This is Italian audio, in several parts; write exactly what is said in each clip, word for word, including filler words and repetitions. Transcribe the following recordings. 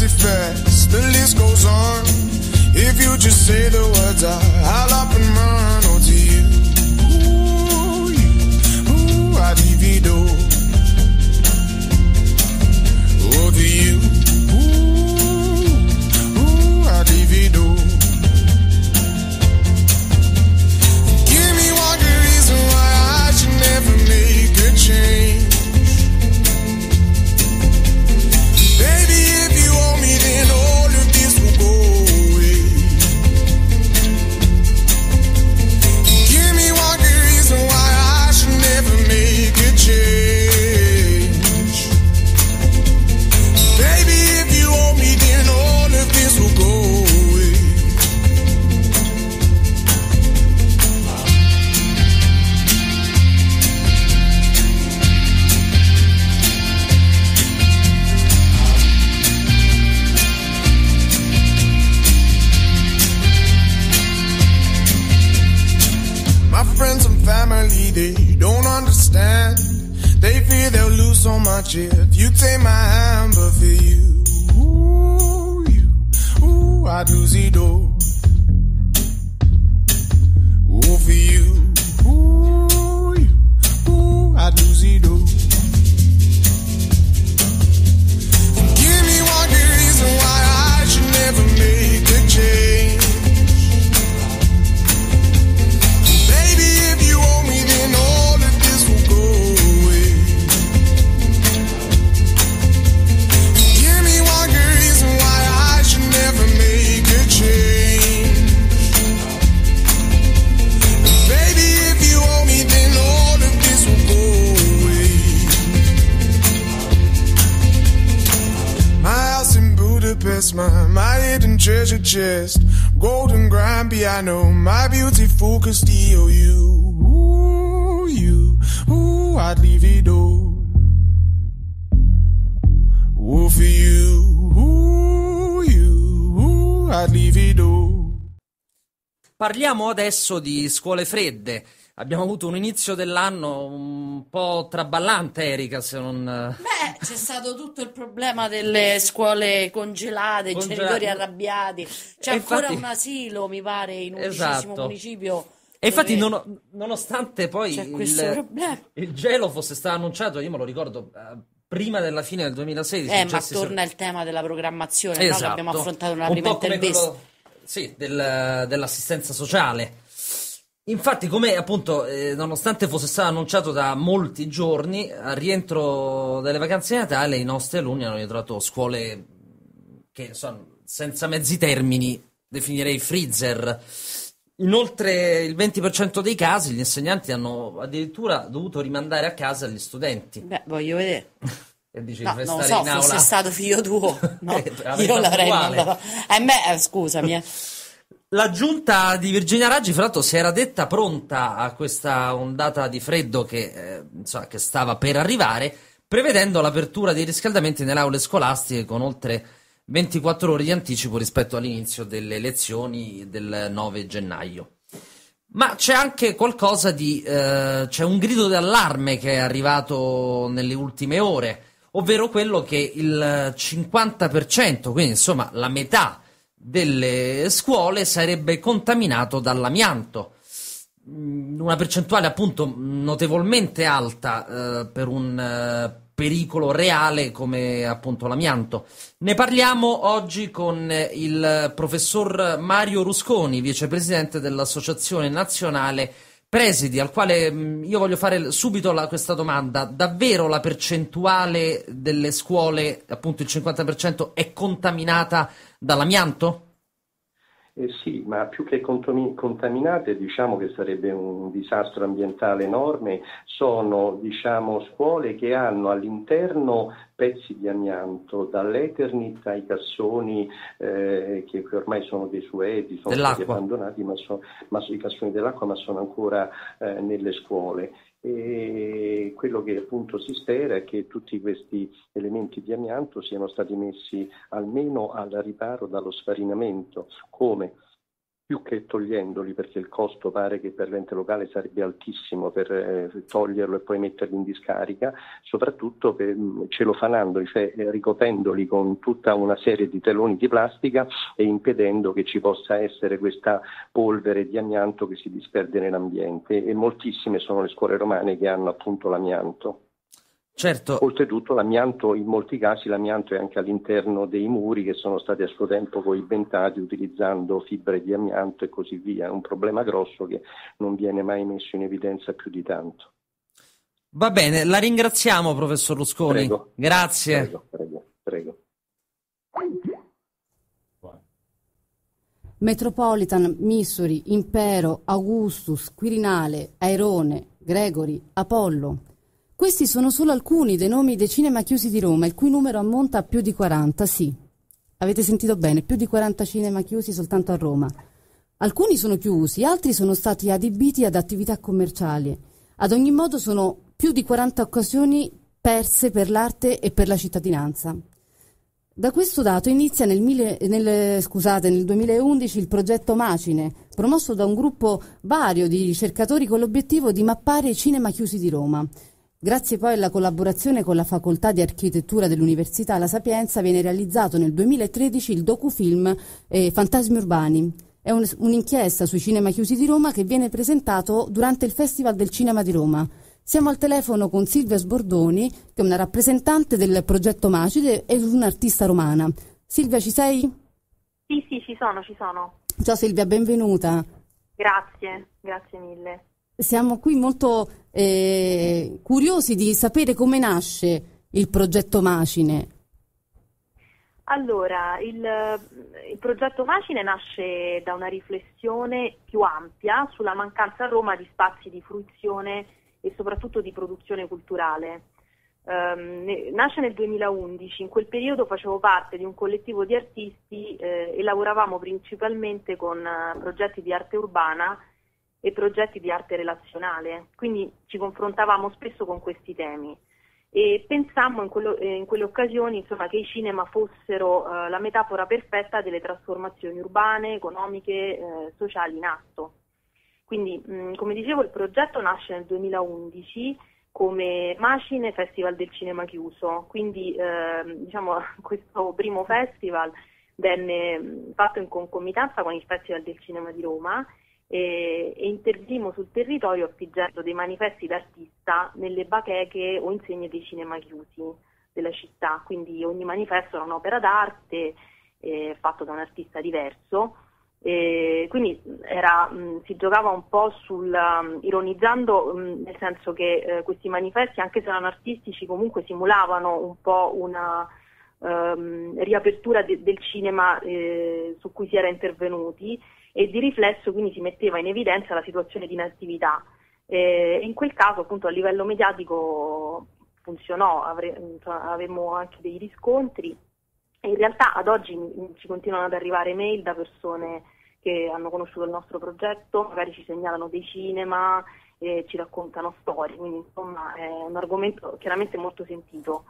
it fast, the list goes on. If you just say the words, I, I'll up and run. Oh, to you, ooh, you, ooh, I divido. Oh, to you, ooh, ooh, I divido. Give me one good reason why I should never make a change. Baby, if you owe me, then all of this will go away. Give me one good reason why I should never make a change. Baby, if you owe me, then all of this will go away. My friends and family, they don't understand. They fear they'll lose so much if you take my hand. But for you, ooh, you, ooh, I'd lose it all. Ooh, for you, ooh, you, ooh, I'd lose it all. Give me one good reason why I should never make a change. Baby, if you owe me, then all of this will go away. Give me one good reason why I should never make a change. Baby, if you owe me, then all of this will go away. My house in Budapest, my, my hidden treasure chest, golden grand piano, my beautiful Castillo. You, ooh, you, ooh, I'd leave it all. Ooh, for you, ooh, you, ooh, I'd leave it all. Parliamo adesso di scuole fredde. Abbiamo avuto un inizio dell'anno un po' traballante, Erika, se non... Beh, c'è stato tutto il problema delle scuole congelate, i Congelate. genitori arrabbiati. C'è E ancora infatti- un asilo, mi pare, in un Esatto. undicesimo municipio. E infatti, dove non- nonostante poi c'è questo il, problema. il gelo fosse stato annunciato, io me lo ricordo, eh, prima della fine del duemilasedici. Eh, ma successi- torna il tema della programmazione, no? Che Esatto. abbiamo affrontato nella Un prima po' come intervista. quello, sì, del- dell'assistenza sociale. Infatti, come appunto, eh, nonostante fosse stato annunciato da molti giorni, al rientro delle vacanze di Natale i nostri alunni hanno ritrovato scuole che sono senza mezzi termini, definirei freezer. Inoltre il venti per cento dei casi gli insegnanti hanno addirittura dovuto rimandare a casa gli studenti. Beh, voglio vedere. E dici, No, per non lo stare so, in aula... fosse stato figlio tuo, no? Eh, avrei Io fatto l'avrei uguale. mandato. A me, eh, scusami, eh. La giunta di Virginia Raggi, fra l'altro, si era detta pronta a questa ondata di freddo che, eh, insomma, che stava per arrivare, prevedendo l'apertura dei riscaldamenti nelle aule scolastiche con oltre ventiquattro ore di anticipo rispetto all'inizio delle lezioni del nove gennaio. Ma c'è anche qualcosa di... Eh, c'è un grido d'allarme che è arrivato nelle ultime ore, ovvero quello che il cinquanta per cento, quindi insomma la metà delle scuole, sarebbe contaminato dall'amianto. Una percentuale appunto notevolmente alta eh, per un eh, pericolo reale come appunto l'amianto. Ne parliamo oggi con il professor Mario Rusconi, vicepresidente dell'Associazione Nazionale Presidi, al quale mh, io voglio fare subito la, questa domanda. Davvero la percentuale delle scuole, appunto il cinquanta per cento, è contaminata dall'amianto? Eh sì, ma più che contami- contaminate, diciamo che sarebbe un disastro ambientale enorme. Sono, diciamo, scuole che hanno all'interno pezzi di amianto, dall'Eternit ai cassoni eh, che, che ormai sono desueti, sono stati Dell'acqua. abbandonati, ma, so, ma so- i cassoni dell'acqua, ma sono ancora eh, nelle scuole. E quello che appunto si spera è che tutti questi elementi di amianto siano stati messi almeno al riparo dallo sfarinamento. Come? più che togliendoli, perché il costo pare che per l'ente locale sarebbe altissimo per eh, toglierlo e poi metterli in discarica, soprattutto per, celofanandoli, cioè eh, ricopendoli con tutta una serie di teloni di plastica e impedendo che ci possa essere questa polvere di amianto che si disperde nell'ambiente, e moltissime sono le scuole romane che hanno appunto l'amianto. Certo. Oltretutto l'amianto, in molti casi l'amianto è anche all'interno dei muri che sono stati a suo tempo coibentati utilizzando fibre di amianto e così via. È un problema grosso che non viene mai messo in evidenza più di tanto. Va bene, la ringraziamo, professor Rusconi. Prego. Grazie. Prego, prego, prego. Metropolitan, Missouri, Impero, Augustus, Quirinale, Airone, Gregory, Apollo. Questi sono solo alcuni dei nomi dei cinema chiusi di Roma, il cui numero ammonta a più di quaranta, sì. Avete sentito bene, più di quaranta cinema chiusi soltanto a Roma. Alcuni sono chiusi, altri sono stati adibiti ad attività commerciali. Ad ogni modo sono più di quaranta occasioni perse per l'arte e per la cittadinanza. Da questo dato inizia nel, mille, nel, scusate, nel duemilaundici il progetto Macine, promosso da un gruppo vario di ricercatori con l'obiettivo di mappare i cinema chiusi di Roma. Grazie poi alla collaborazione con la Facoltà di Architettura dell'Università La Sapienza viene realizzato nel duemilatredici il docufilm eh, Fantasmi Urbani. È un, un'inchiesta sui cinema chiusi di Roma che viene presentato durante il Festival del Cinema di Roma. Siamo al telefono con Silvia Sbordoni, che è una rappresentante del progetto Macide e un'artista romana. Silvia, ci sei? Sì, sì, ci sono, ci sono. Ciao Silvia, benvenuta. Grazie, grazie mille. Siamo qui molto eh, curiosi di sapere come nasce il progetto Macine. Allora, il, il progetto Macine nasce da una riflessione più ampia sulla mancanza a Roma di spazi di fruizione e soprattutto di produzione culturale. Um, ne, nasce nel duemilaundici, in quel periodo facevo parte di un collettivo di artisti eh, e lavoravamo principalmente con uh, progetti di arte urbana e progetti di arte relazionale, quindi ci confrontavamo spesso con questi temi e pensammo in, quello, eh, in quelle occasioni insomma, che i cinema fossero uh, la metafora perfetta delle trasformazioni urbane, economiche, eh, sociali in atto. Quindi, mh, come dicevo, il progetto nasce nel duemilaundici come Macine Festival del Cinema Chiuso, quindi eh, diciamo, questo primo festival venne fatto in concomitanza con il Festival del Cinema di Roma e, e intervenimmo sul territorio appigendo dei manifesti d'artista nelle bacheche o insegne dei cinema chiusi della città, quindi ogni manifesto era un'opera d'arte eh, fatto da un artista diverso. E quindi era, mh, si giocava un po' sul um, ironizzando, mh, nel senso che eh, questi manifesti, anche se erano artistici, comunque simulavano un po' una um, riapertura de- del cinema eh, su cui si era intervenuti, e di riflesso quindi si metteva in evidenza la situazione di inattività. E in quel caso appunto a livello mediatico funzionò, avre- insomma, avevamo anche dei riscontri. In realtà ad oggi ci continuano ad arrivare mail da persone che hanno conosciuto il nostro progetto, magari ci segnalano dei cinema e ci raccontano storie, quindi insomma è un argomento chiaramente molto sentito.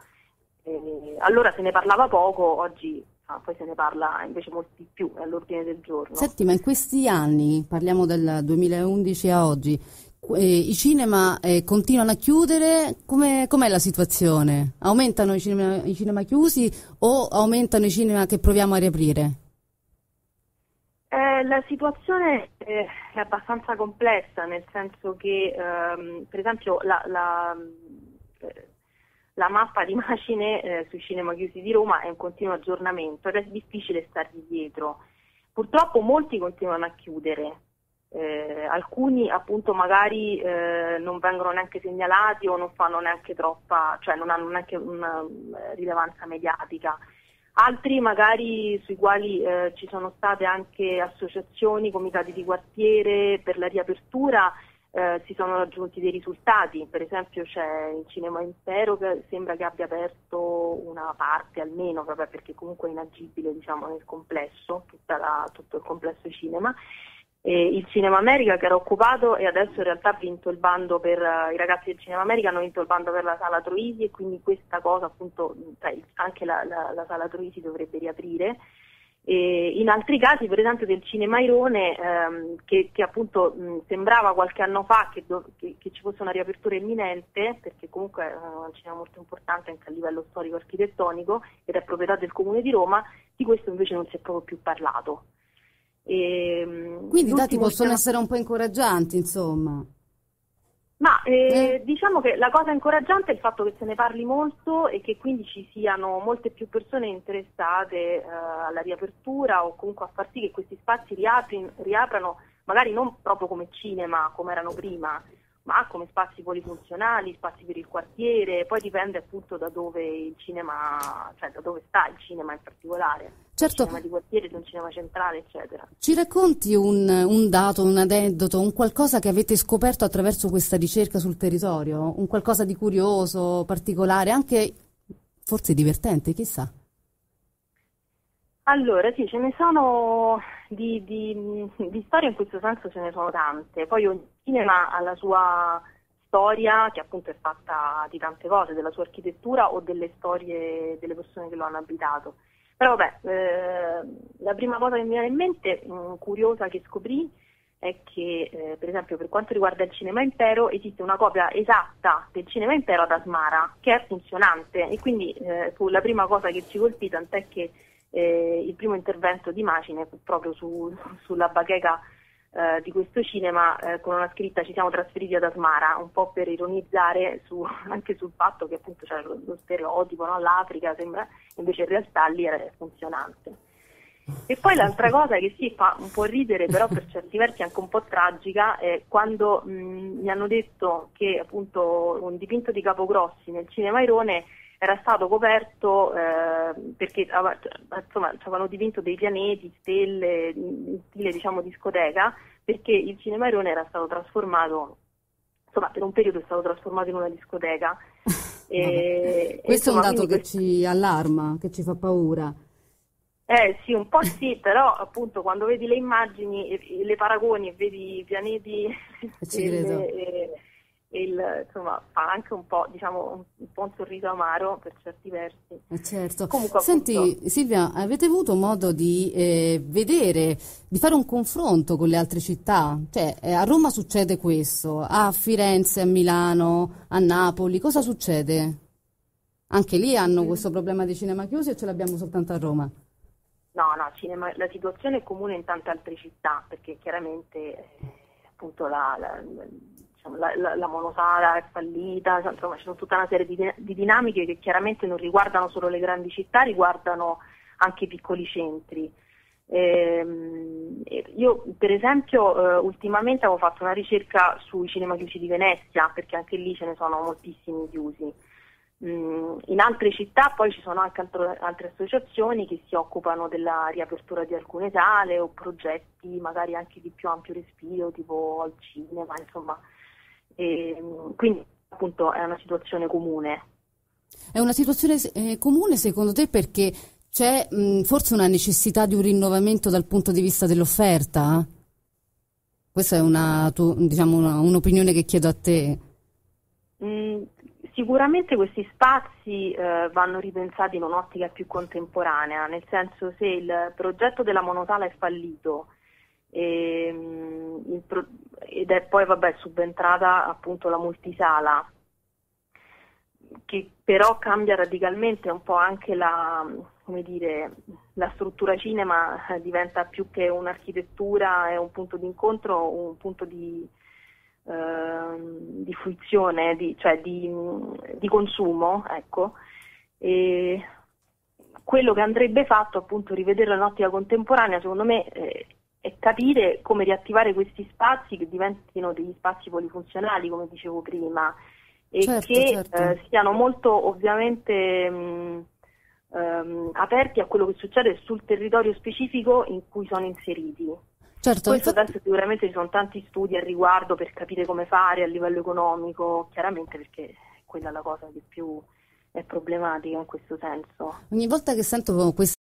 E allora se ne parlava poco, oggi ah, poi se ne parla invece molto di più, è all'ordine del giorno. Senti, ma in questi anni, parliamo del duemilaundici a oggi, eh, i cinema eh, continuano a chiudere, come, com'è la situazione? Aumentano i cinema, i cinema chiusi o aumentano i cinema che proviamo a riaprire? Eh, la situazione eh, è abbastanza complessa, nel senso che ehm, per esempio la, la, eh, la mappa di Macine eh, sui cinema chiusi di Roma è in continuo aggiornamento ed è difficile stargli dietro. Purtroppo molti continuano a chiudere. Eh, alcuni appunto magari eh, non vengono neanche segnalati o non fanno neanche troppa, cioè non hanno neanche una rilevanza mediatica. Altri magari sui quali eh, ci sono state anche associazioni, comitati di quartiere per la riapertura, eh, si sono raggiunti dei risultati. Per esempio c'è il Cinema Impero che sembra che abbia aperto una parte almeno, proprio perché comunque è inagibile diciamo nel complesso, tutta la, tutto il complesso cinema. E il Cinema America che era occupato e adesso in realtà ha vinto il bando per uh, i ragazzi del Cinema America hanno vinto il bando per la sala Troisi e quindi questa cosa appunto cioè, anche la, la, la sala Troisi dovrebbe riaprire E in altri casi, per esempio del Cinema Airone, ehm, che, che appunto mh, sembrava qualche anno fa che, do, che, che ci fosse una riapertura imminente, perché comunque è un cinema molto importante anche a livello storico-architettonico ed è proprietà del Comune di Roma, di questo invece non si è proprio più parlato. E, quindi i dati possono cinema... essere un po' incoraggianti, insomma. Ma eh, Eh. diciamo che la cosa incoraggiante è il fatto che se ne parli molto e che quindi ci siano molte più persone interessate eh, alla riapertura o comunque a far sì che questi spazi riapri, riaprano, magari non proprio come cinema come erano prima, ma come spazi polifunzionali, spazi per il quartiere. Poi dipende appunto da dove il cinema, cioè da dove sta il cinema in particolare. Certo. Un cinema di quartiere, un cinema centrale, eccetera. Ci racconti un, un dato, un aneddoto, un qualcosa che avete scoperto attraverso questa ricerca sul territorio? Un qualcosa di curioso, particolare, anche forse divertente, chissà? Allora, sì, ce ne sono di, di, di storie in questo senso, ce ne sono tante. Poi ogni cinema ha la sua storia, che appunto è fatta di tante cose, della sua architettura o delle storie delle persone che lo hanno abitato. Però vabbè, eh, la prima cosa che mi viene in mente, mh, curiosa, che scoprì, è che eh, per esempio per quanto riguarda il Cinema Impero esiste una copia esatta del Cinema Impero ad Asmara, che è funzionante, e quindi eh, fu la prima cosa che ci colpì, tant'è che eh, il primo intervento di Macine fu proprio su, sulla bacheca eh, di questo cinema eh, con una scritta "ci siamo trasferiti ad Asmara", un po' per ironizzare su, anche sul fatto che appunto c'era lo, lo stereotipo, no? L'Africa sembra, invece in realtà lì era funzionante. E poi l'altra cosa che sì, fa un po' ridere, però per certi versi anche un po' tragica, è quando mh, mi hanno detto che appunto un dipinto di Capogrossi nel Cinema Airone era stato coperto eh, perché insomma ci avevano dipinto dei pianeti, stelle, in stile diciamo discoteca, perché il Cinema Airone era stato trasformato, insomma per un periodo è stato trasformato in una discoteca. E, questo insomma, è un dato che questo... ci allarma, che ci fa paura. Eh sì, un po' sì, però appunto quando vedi le immagini e, e le paragoni e vedi i pianeti ci e, credo. le, e, e il, insomma fa anche un po', diciamo, un, un po' un sorriso amaro per certi versi. Eh certo. Comunque, senti appunto... Silvia, avete avuto modo di eh, vedere, di fare un confronto con le altre città? Cioè eh, a Roma succede questo, a Firenze, a Milano, a Napoli, cosa succede? Anche lì hanno questo problema di cinema chiusi o ce l'abbiamo soltanto a Roma? No, no, cinema, la situazione è comune in tante altre città, perché chiaramente eh, appunto la, la, diciamo, la, la, la monosala è fallita, insomma ci sono tutta una serie di, di dinamiche che chiaramente non riguardano solo le grandi città, riguardano anche i piccoli centri. Eh, io per esempio eh, ultimamente avevo fatto una ricerca sui cinema chiusi di Venezia, perché anche lì ce ne sono moltissimi chiusi. In altre città poi ci sono anche altro, altre associazioni che si occupano della riapertura di alcune sale o progetti magari anche di più ampio respiro, tipo al cinema, insomma. E, quindi appunto è una situazione comune. È una situazione eh, comune secondo te perché c'è mh, forse una necessità di un rinnovamento dal punto di vista dell'offerta? Questa è una, tu, diciamo una, un'opinione che chiedo a te. Mm, Sicuramente questi spazi eh, vanno ripensati in un'ottica più contemporanea, nel senso, se il progetto della monosala è fallito e, il pro- ed è poi vabbè subentrata appunto la multisala, che però cambia radicalmente un po' anche la, come dire, la struttura cinema, eh, diventa più che un'architettura e un punto di incontro, un punto di di fruizione, di, cioè di, di consumo, ecco. E quello che andrebbe fatto, appunto, rivederlo in ottica contemporanea, secondo me, eh, è capire come riattivare questi spazi che diventino degli spazi polifunzionali, come dicevo prima, e certo, che certo. Eh, siano molto ovviamente mh, ehm, aperti a quello che succede sul territorio specifico in cui sono inseriti. Certo, Questo infatti... adesso sicuramente ci sono tanti studi al riguardo per capire come fare a livello economico, chiaramente, perché quella è la cosa che più è problematica in questo senso. Ogni volta che sento questa